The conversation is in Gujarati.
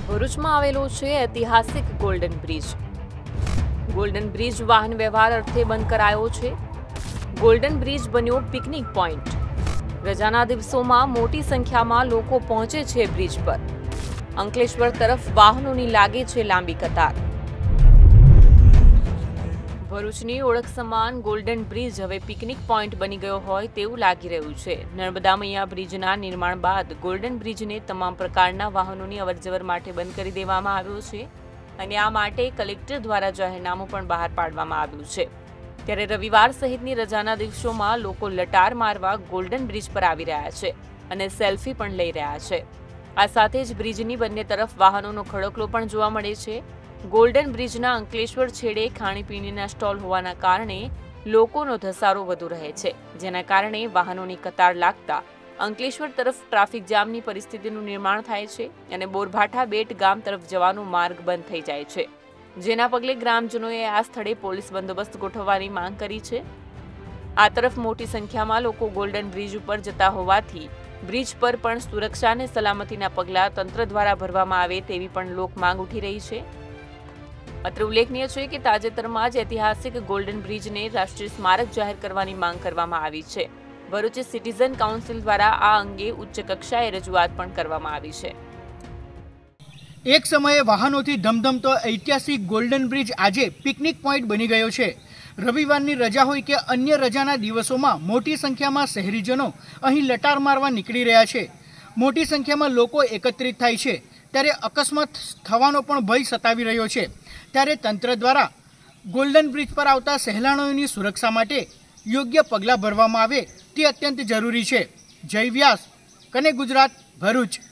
ભરૂચમાં આવેલો છે ઐતિહાસિક ગોલ્ડન બ્રિજ. ગોલ્ડન બ્રિજ વાહન વ્યવહાર અર્થે બંધ કરાયો છે. ગોલ્ડન બ્રિજ બન્યો પિકનિક પોઈન્ટ. રજાના દિવસોમાં મોટી સંખ્યામાં લોકો પહોંચે છે બ્રિજ પર. અંકલેશ્વર તરફ વાહનોની લાગે છે લાંબી કતાર. ભરૂચની ઓળખ સમાન ગોલ્ડન બ્રિજ હવે પિકનિક પોઈન્ટ બની ગયો હોય તેવું લાગી રહ્યું છે. નર્મદા મૈયા બ્રિજના નિર્માણ બાદ ગોલ્ડન બ્રિજને તમામ પ્રકારના વાહનોની અવરજવર માટે બંધ કરી દેવામાં આવ્યો છે અને આ માટે કલેક્ટર દ્વારા જાહેરનામું પણ બહાર પાડવામાં આવ્યું છે. ત્યારે રવિવાર સહિતની રજાના દિવસોમાં લોકો લટાર મારવા ગોલ્ડન બ્રિજ પર આવી રહ્યા છે અને સેલ્ફી પણ લઈ રહ્યા છે. આ સાથે જ બ્રિજની બંને તરફ વાહનોનો ખડકલો પણ જોવા મળે છે. ગોલ્ડન બ્રિજના અંકલેશ્વર છેડે ખાણીપીણીના સ્ટોલ હોવાના કારણે લોકોનો ધસારો વધુ રહે છે, જેના કારણે વાહનોની કતાર લાગતા અંકલેશ્વર તરફ ટ્રાફિક જામની પરિસ્થિતિનું નિર્માણ થાય છે અને બોરભાઠા બેટ ગામ તરફ જવાનો માર્ગ બંધ થઈ જાય છે, જેના પગલે ગ્રામજનોએ આ સ્થળે પોલીસ બંદોબસ્ત ગોઠવવાની માંગ કરી છે. આ તરફ મોટી સંખ્યામાં લોકો ગોલ્ડન બ્રિજ ઉપર જતા હોવાથી બ્રિજ પર પણ સુરક્ષા અને સલામતીના પગલાં તંત્ર દ્વારા ભરવામાં આવે તેવી પણ લોક માંગ ઉઠી રહી છે. અત્રે ઉલ્લેખનીય છે કે તાજેતરમાં જ ઐતિહાસિક ગોલ્ડન બ્રિજને રાષ્ટ્રીય સ્મારક જાહેર કરવાની માંગ કરવામાં આવી છે. ભરૂચ સિટીઝન કાઉન્સિલ દ્વારા આ અંગે ઉચ્ચ કક્ષાએ રજૂઆત પણ કરવામાં આવી છે. એક સમયે વાહનોથી ધમધમતો ઐતિહાસિક ગોલ્ડન બ્રિજ આજે પિકનિક પોઈન્ટ બની ગયો છે. રવિવારની રજા હોય કે અન્ય રજાના દિવસોમાં મોટી સંખ્યામાં શહેરીજનો અહીં લટાર મારવા નીકળી રહ્યા છે. મોટી સંખ્યામાં લોકો એકત્રિત થાય છે ત્યારે અકસ્માત થવાનો પણ ભય સતાવી રહ્યો છે. ત્યારે તંત્ર દ્વારા ગોલ્ડન બ્રિજ પર આવતા સહેલાણીઓની સુરક્ષા માટે યોગ્ય પગલાં ભરવામાં આવે તે અત્યંત જરૂરી છે. જય વ્યાસ, કનેક્ટ ગુજરાત, ભરૂચ.